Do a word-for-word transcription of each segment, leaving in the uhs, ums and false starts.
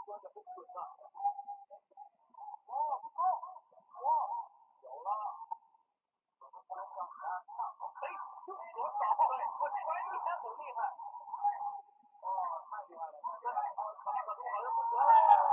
端的很准的。哦，不错，哇，有了，我们翻上来，哎，就左扫，对，我全一天很厉害。哦，太厉害了，太厉害了！啊，卡卡图好像不行。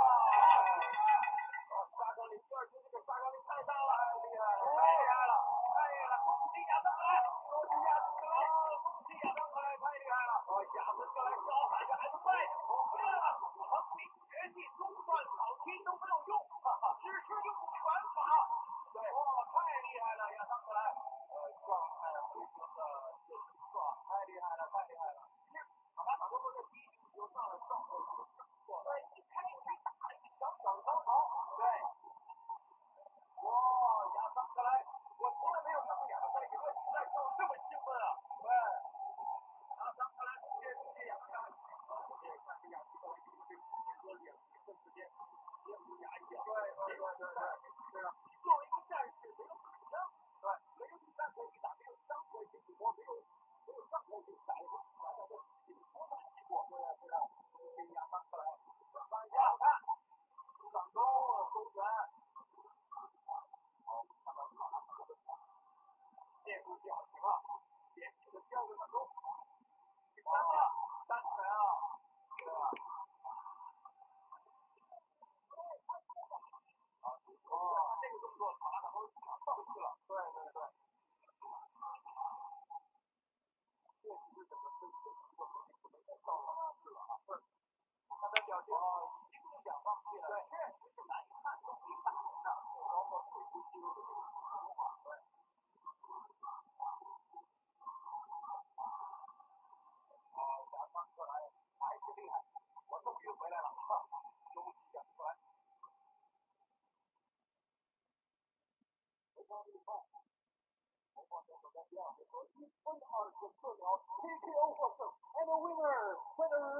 哦，杀伤力第二局这个杀伤力太大了，太厉害了，太厉害了，太厉害了！恭喜亚当克莱，恭喜亚当克莱，恭喜亚当克莱，太厉害了！哦，亚当克莱召唤着 M 麦，出来了，成名绝技中段草踢都没有用，只是用拳法。对，哇，太厉害了，亚当克莱，呃，状态回升的是爽，太厉害了，太厉害了！是，卡巴塔多多在第一局就上了状态已经是不错了。对，一开局打了一个小小高潮。对。哇，亚当克莱，我从来没有看过亚当克莱赢了比赛之后这么兴奋啊！对，亚当克莱同学，恭喜亚当克莱！啊，我们也看这亚当克莱经过这几年多两年的时间，也不压抑啊。对对对对对，是啊。你作为一个战士，没有打枪，对，没有子弹可以打，没有枪可以赌博，没有没有仗可以打，一个想想这自己是多大的结果？对啊对啊，恭喜亚当克莱！上一下看，上中周旋。好，看到卡拉卡的面部表情了，典型的第二个上中，第三个单拳啊，对啊，啊，哦，这个动作卡拉卡都想放弃了，对对对，确实是整个身体的动作能力不能再到了是了啊，是，他的表情啊，已经不想放弃了，对，确实是难以看懂一打人的，包括腿部肌肉的这种变化，对。啊，亚当克莱还是厉害，我终于回来了，哈，恭喜亚当克莱！非常厉害，红方选手在第二回合一分二十四秒 T K O 获胜 ，and the winner winner